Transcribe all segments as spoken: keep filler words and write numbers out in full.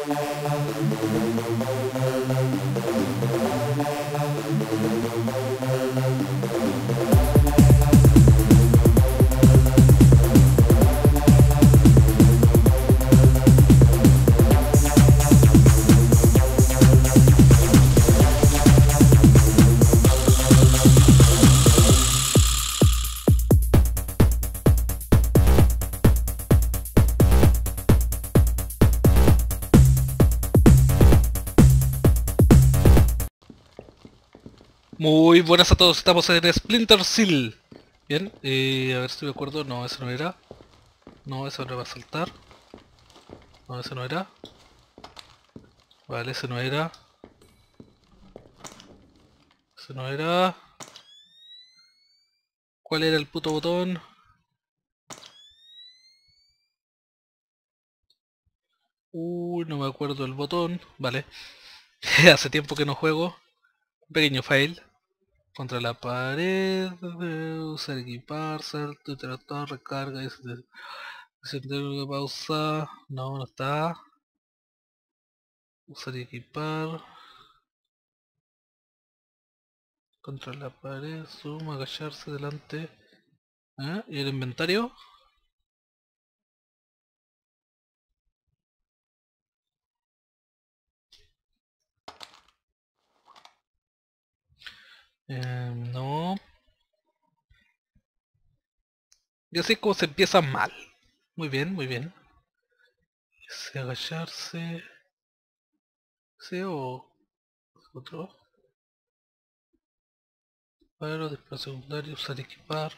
Muy buenas a todos, estamos en Splinter Cell. Bien, eh, a ver si me acuerdo, no, eso no era. No, eso no va a saltar. No, eso no era. Vale, ese no era. Ese no era. ¿Cuál era el puto botón? Uy, no me acuerdo el botón. Vale. Hace tiempo que no juego. Pequeño fail. Contra la pared. Usar equipar, salto, interactuar, recarga. Encender pausa. No, no está. Usar y equipar. Contra la pared, zoom, agacharse delante. ¿Eh? ¿Y el inventario? Eh, no. Ya sé cómo se empieza mal. Muy bien, muy bien. Ese agacharse. ¿Ese o otro? Paro, disparo secundario, usar equipar.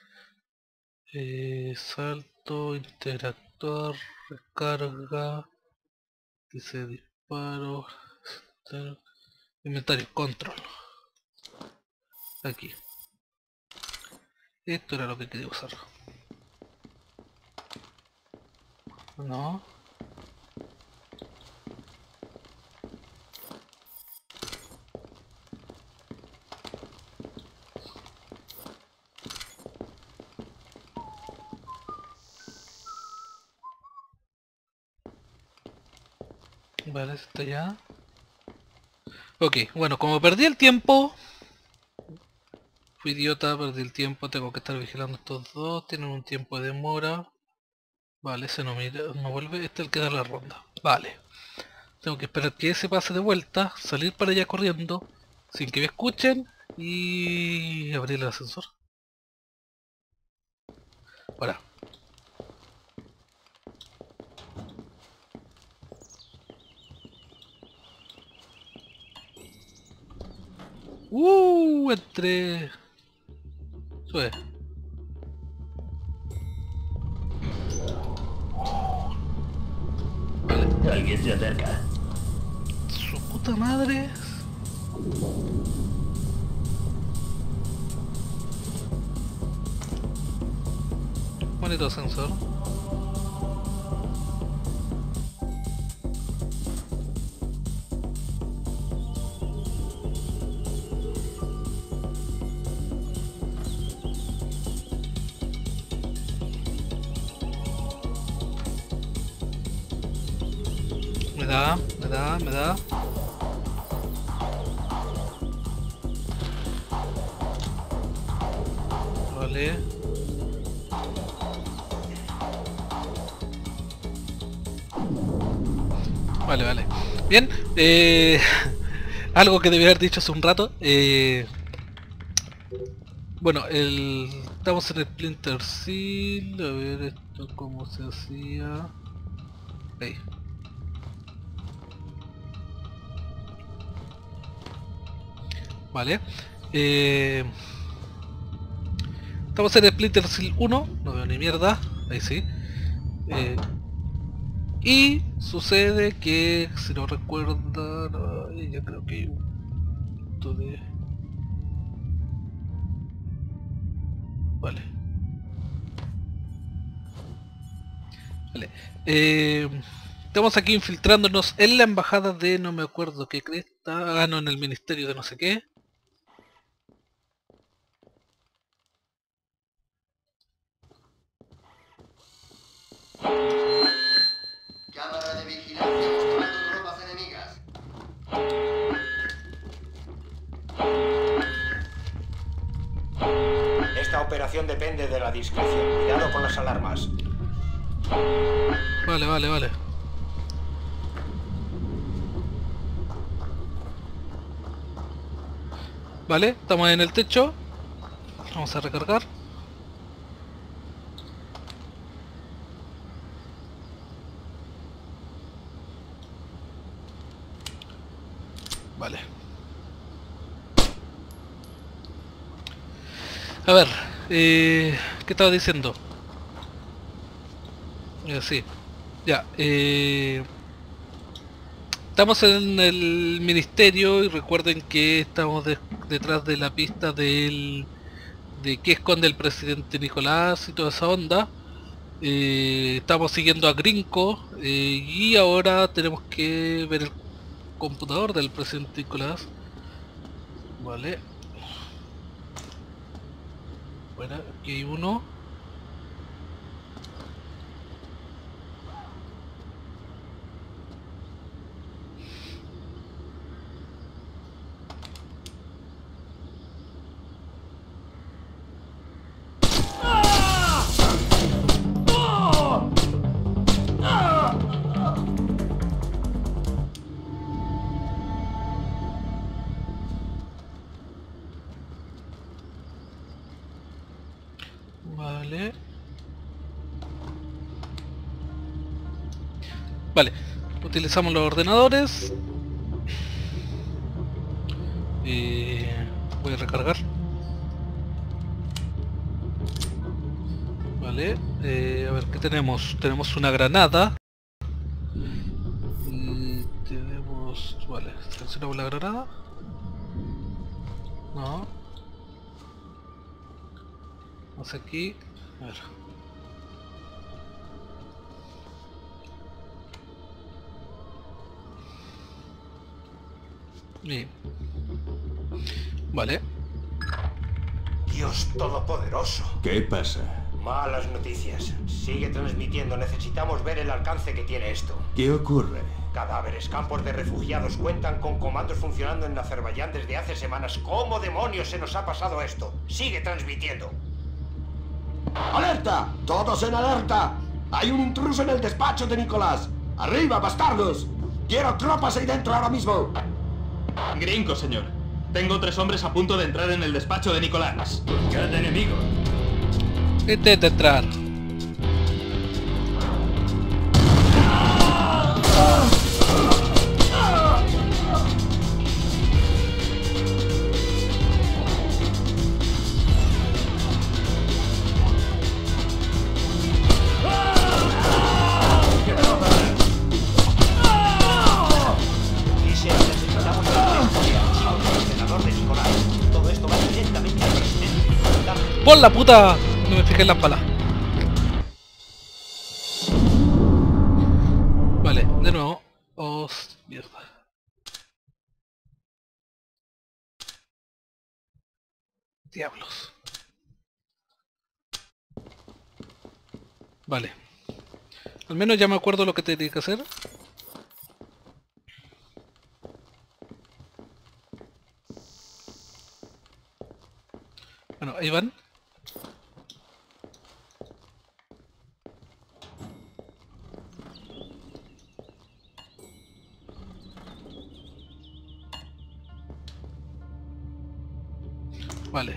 Eh, salto, interactuar, recarga. Dice disparo. Inventario, control. Aquí. Esto era lo que quería usar. No. Vale, está ya. Ok, bueno, como perdí el tiempo. Fui idiota, perdí el tiempo, tengo que estar vigilando estos dos, tienen un tiempo de demora. Vale, ese no mira, no vuelve, este es el que da la ronda. Vale. Tengo que esperar que ese pase de vuelta, salir para allá corriendo, sin que me escuchen, y abrir el ascensor. Ahora. Uh, entré. Sube. Vale. Alguien se acerca. Su puta madre. Bonito ascensor. Me da, me da, me da. Vale. Vale, vale. Bien, eh, algo que debía haber dicho hace un rato. Eh, bueno, el, estamos en el Splinter Cell. A ver esto cómo se hacía. Ahí. Vale. Eh, estamos en el Splinter Cell uno. No veo ni mierda. Ahí sí. Eh, y sucede que, si no recuerdan, ay, ya creo que hay un punto de... Vale. Vale. Eh, estamos aquí infiltrándonos en la embajada de no me acuerdo qué cresta. Ah, no, en el ministerio de no sé qué. Cámara de vigilancia mostrando operación depende de la discreción. Cuidado con las alarmas. Vale, vale, vale. Vale, estamos en el techo. Vamos a recargar. Vale. A ver, eh, ¿qué estaba diciendo? Eh, sí, ya. Eh, estamos en el ministerio y recuerden que estamos de- detrás de la pista del, de qué esconde el presidente Nicolás y toda esa onda. Eh, estamos siguiendo a Grinco eh, y ahora tenemos que ver el computador del presidente Nicolás. Vale. Bueno, aquí hay uno. Vale. Vale. Utilizamos los ordenadores. Eh, voy a recargar. Vale. Eh, a ver, ¿qué tenemos? Tenemos una granada. Mm, tenemos... Vale, seleccionamos la granada. No. Vamos aquí. A ver. Bien. Vale. Dios todopoderoso. ¿Qué pasa? Malas noticias. Sigue transmitiendo. Necesitamos ver el alcance que tiene esto. ¿Qué ocurre? Cadáveres, campos de refugiados cuentan con comandos funcionando en Azerbaiyán desde hace semanas. ¿Cómo demonios se nos ha pasado esto? Sigue transmitiendo. ¡Alerta! ¡Todos en alerta! ¡Hay un intruso en el despacho de Nicolás! ¡Arriba, bastardos! ¡Quiero tropas ahí dentro ahora mismo! Grinco, señor. Tengo tres hombres a punto de entrar en el despacho de Nicolás. ¡Buscad enemigo! Intenta entrar. Dice, necesitamos el archivo del ordenador de Nicolás. Todo esto va directamente al presidente. Dame. ¡Por la puta! No me fijé en las balas. Vale, de nuevo. Oh, mierda. Diablos. Vale. Al menos ya me acuerdo lo que tenía que hacer. Bueno, ahí van. Vale.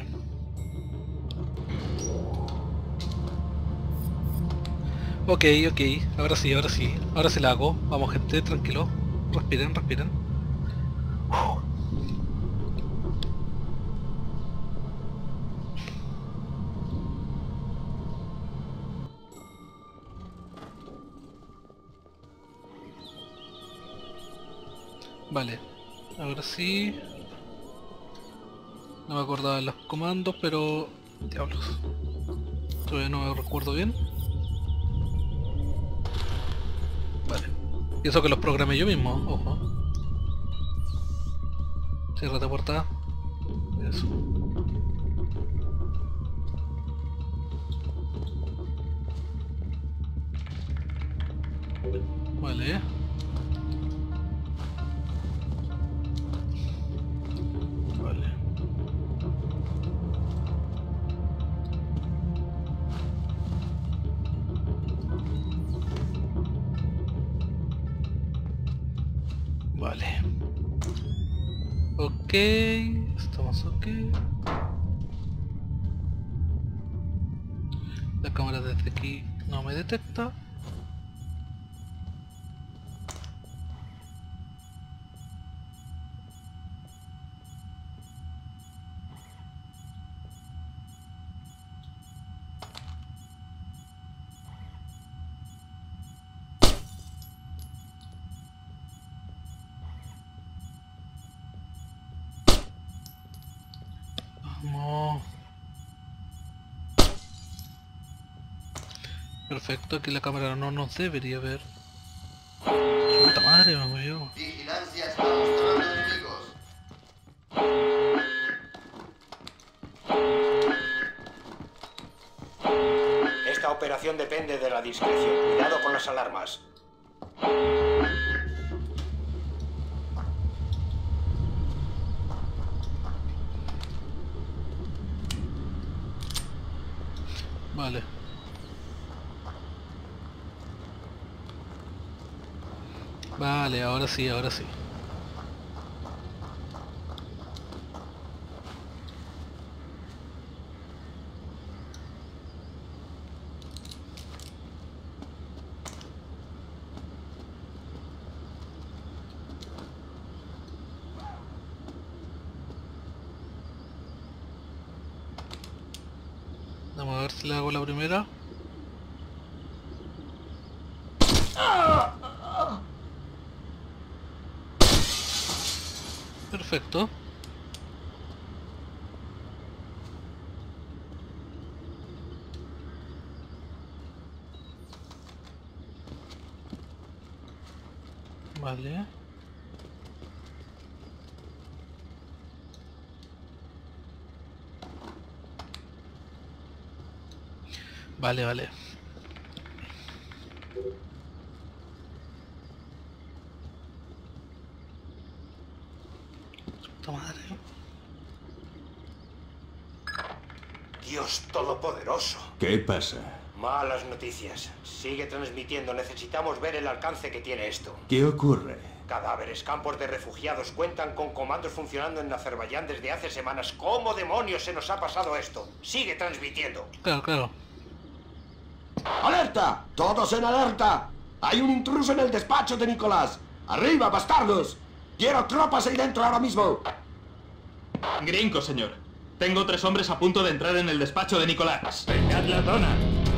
Ok, ok. Ahora sí, ahora sí. Ahora se la hago. Vamos, gente, tranquilo. Respiren, respiren. Vale. Ahora sí. No me acordaba de los comandos, pero... Diablos. Todavía no me recuerdo bien. Vale. Y eso que los programé yo mismo, ojo. Cierra la puerta. Eso. Vale. Vale. Vale. Ok, estamos ok. La cámara desde aquí no me detecta. Vamos. Perfecto, aquí la cámara no nos debería ver. ¡Puta madre, me movió! Vigilancia está mostrando enemigos. Esta operación depende de la discreción. Cuidado con las alarmas. Vale. Vale, ahora sí, ahora sí. Vamos a ver si le hago la primera. Perfecto. Vale. Vale, vale. Puta madre. Dios todopoderoso. ¿Qué pasa? Malas noticias. Sigue transmitiendo. Necesitamos ver el alcance que tiene esto. ¿Qué ocurre? Cadáveres, campos de refugiados cuentan con comandos funcionando en Azerbaiyán desde hace semanas. ¿Cómo demonios se nos ha pasado esto? Sigue transmitiendo. Claro, claro. ¡Alerta! ¡Todos en alerta! ¡Hay un intruso en el despacho de Nicolás! ¡Arriba, bastardos! ¡Quiero tropas ahí dentro ahora mismo! Gringo, señor. Tengo tres hombres a punto de entrar en el despacho de Nicolás. ¡Pegad la zona!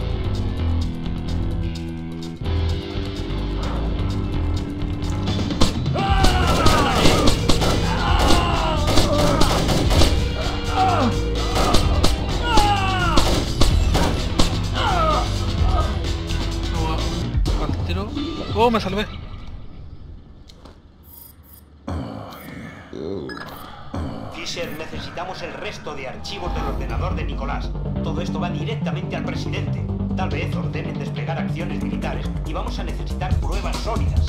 Al tiro. ¡Oh, me salvé! Fisher, necesitamos el resto de archivos del ordenador de Nicolás. Todo esto va directamente al presidente. Tal vez ordenen desplegar acciones militares y vamos a necesitar pruebas sólidas.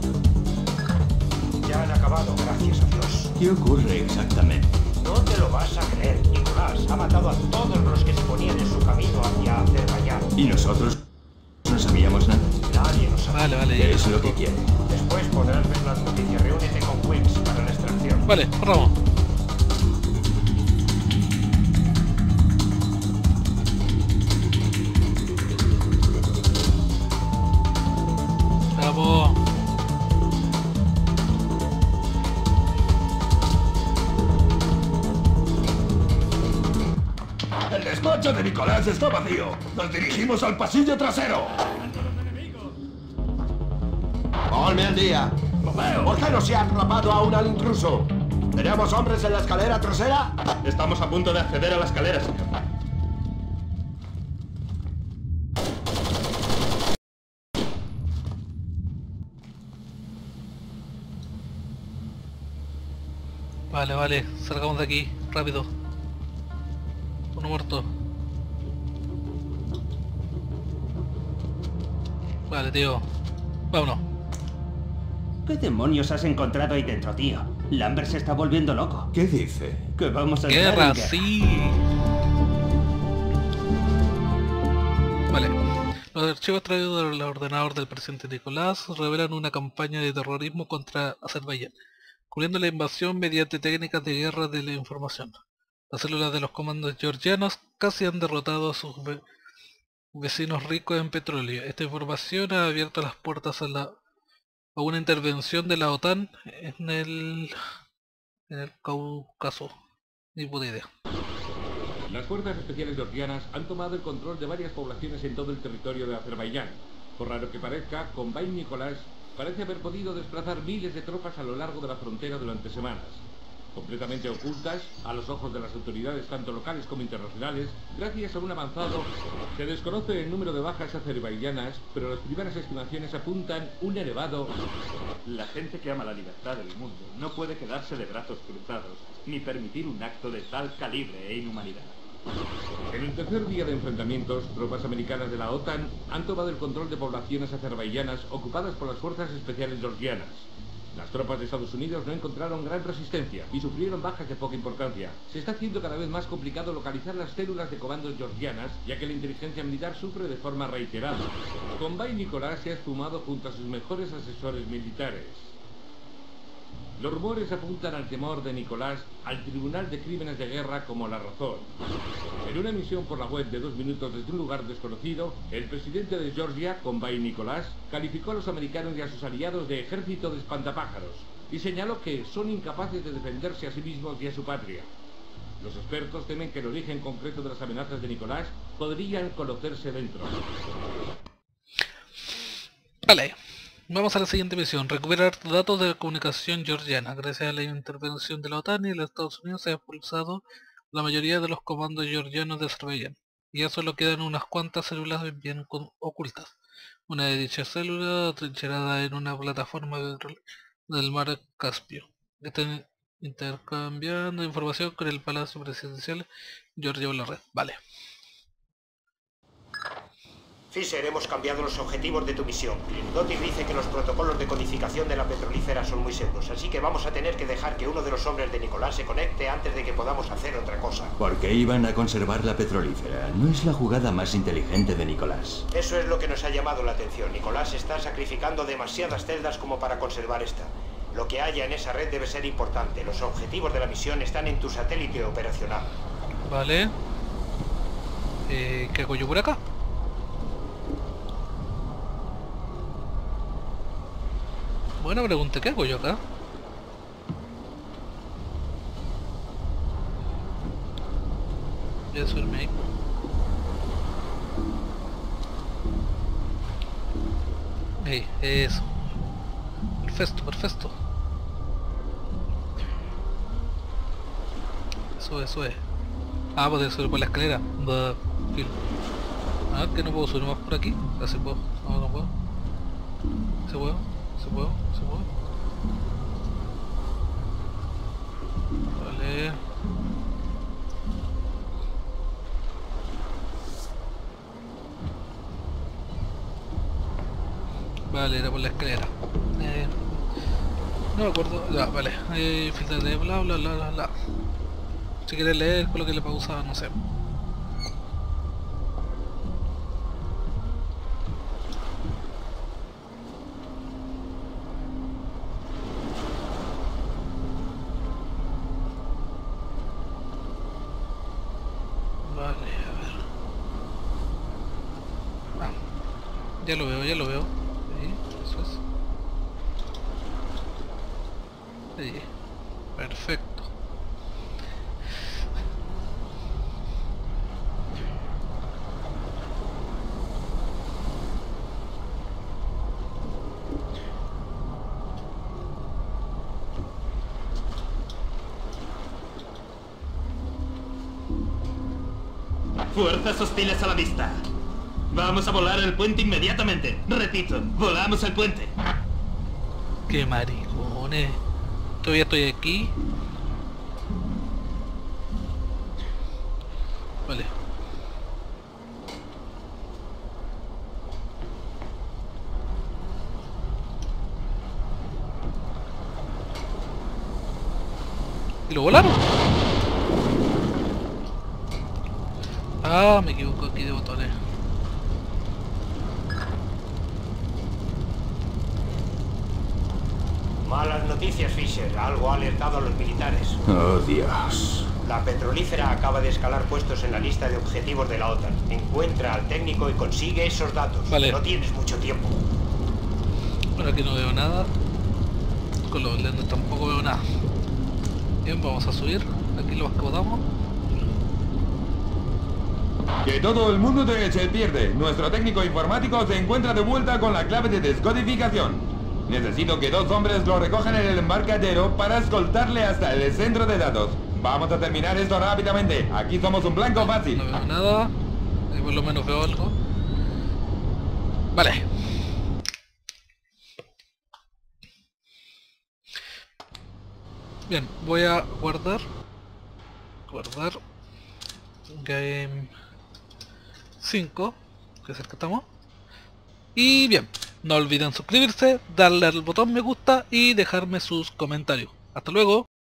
Ya han acabado, gracias a Dios. ¿Qué ocurre exactamente? No te lo vas a creer. Nicolás ha matado a todos los que se ponían en su camino hacia Azerbaiyán. ¿Y nosotros no sabíamos nada? Nadie lo sabe. Vale, vale. ¿Qué Ya. es lo que quiere? Después podrás ver las noticias. Reúnete con Wix para la extracción. Vale, corramos. Vamos. El despacho de Nicolás está vacío. Nos dirigimos al pasillo trasero. Ponme al día. ¿Por qué no se ha atrapado aún al intruso? ¿Tenemos hombres en la escalera trasera? Estamos a punto de acceder a la escalera, señor. Vale, vale. Salgamos de aquí. Rápido. Uno muerto. Vale, tío. Vámonos. ¿Qué demonios has encontrado ahí dentro, tío? Lambert se está volviendo loco. ¿Qué dice? Que vamos a entrar Guerra, en guerra. sí. Vale. Los archivos traídos del ordenador del presidente Nicolás revelan una campaña de terrorismo contra Azerbaiyán, cubriendo la invasión mediante técnicas de guerra de la información. Las células de los comandos georgianos casi han derrotado a sus ve vecinos ricos en petróleo. Esta información ha abierto las puertas a, la, a una intervención de la OTAN en el, en el Cáucaso. Ni puta idea. Las fuerzas especiales georgianas han tomado el control de varias poblaciones en todo el territorio de Azerbaiyán. Por raro que parezca, Konbayn Nicolás parece haber podido desplazar miles de tropas a lo largo de la frontera durante semanas. Completamente ocultas a los ojos de las autoridades tanto locales como internacionales, gracias a un avanzado... Se desconoce el número de bajas azerbaiyanas, pero las primeras estimaciones apuntan un elevado... La gente que ama la libertad del mundo no puede quedarse de brazos cruzados, ni permitir un acto de tal calibre e inhumanidad. En el tercer día de enfrentamientos, tropas americanas de la OTAN han tomado el control de poblaciones azerbaiyanas ocupadas por las fuerzas especiales georgianas. Las tropas de Estados Unidos no encontraron gran resistencia y sufrieron bajas de poca importancia. Se está haciendo cada vez más complicado localizar las células de comandos georgianas, ya que la inteligencia militar sufre de forma reiterada. Konbayn Nicolás se ha esfumado junto a sus mejores asesores militares. Los rumores apuntan al temor de Nicolás al Tribunal de Crímenes de Guerra como la razón. En una emisión por la web de dos minutos desde un lugar desconocido, el presidente de Georgia, Konbayn Nicolás, calificó a los americanos y a sus aliados de ejército de espantapájaros y señaló que son incapaces de defenderse a sí mismos y a su patria. Los expertos temen que el origen concreto de las amenazas de Nicolás podrían conocerse dentro. Vale. Vamos a la siguiente misión. Recuperar datos de la comunicación georgiana. Gracias a la intervención de la OTAN y de los Estados Unidos se ha expulsado la mayoría de los comandos georgianos de Azerbaiyán. Y ya solo quedan unas cuantas células bien ocultas. Una de dichas células atrincherada en una plataforma del mar Caspio. Están intercambiando información con el Palacio Presidencial Georgia por la red. Vale. Fisher, hemos cambiado los objetivos de tu misión. Doty dice que los protocolos de codificación de la petrolífera son muy seguros, así que vamos a tener que dejar que uno de los hombres de Nicolás se conecte antes de que podamos hacer otra cosa. ¿Por qué iban a conservar la petrolífera? No es la jugada más inteligente de Nicolás. Eso es lo que nos ha llamado la atención. Nicolás está sacrificando demasiadas celdas como para conservar esta. Lo que haya en esa red debe ser importante. Los objetivos de la misión están en tu satélite operacional. Vale. Eh, ¿Qué hago yo por acá? Buena pregunta, ¿qué hago yo acá? Voy a subirme ahí. Ahí, eso. Perfecto, perfecto. Eso es, eso es. Ah, puedo subir por la escalera. Va, ah, que no puedo subir más por aquí. Así puedo. No, no puedo. ¿Se puedo? ¿Se puedo? ¿Se puedo? Vale. Vale, era por la escalera. Eh, no me acuerdo. Ya, vale. Eh, filtrate, bla bla bla bla bla. Si quieres leer, con lo que le pausaba, no sé. Ya lo veo, ya lo veo. Ahí, eso es. Ahí. Perfecto. Fuerzas hostiles a la vista. Vamos a volar el puente inmediatamente. Repito, volamos el puente. Qué maricones. Todavía estoy aquí. Vale. ¿Y lo volaron? Ah, me equivoco aquí de botones. Malas noticias, Fisher. Algo ha alertado a los militares. Oh, Dios. La petrolífera acaba de escalar puestos en la lista de objetivos de la OTAN. Encuentra al técnico y consigue esos datos. Vale. No tienes mucho tiempo. Bueno, aquí no veo nada. Con los lentes tampoco veo nada. Bien, vamos a subir. Aquí lo acomodamos. Que todo el mundo te eche el pierde. Nuestro técnico informático se encuentra de vuelta con la clave de descodificación. Necesito que dos hombres lo recojan en el embarcadero para escoltarle hasta el centro de datos. Vamos a terminar esto rápidamente. Aquí somos un blanco fácil. No veo nada. Ahí por lo menos veo algo. Vale. Bien, voy a guardar. Guardar. Game cinco, que es el que estamos. Y bien, no olviden suscribirse, darle al botón me gusta y dejarme sus comentarios. Hasta luego.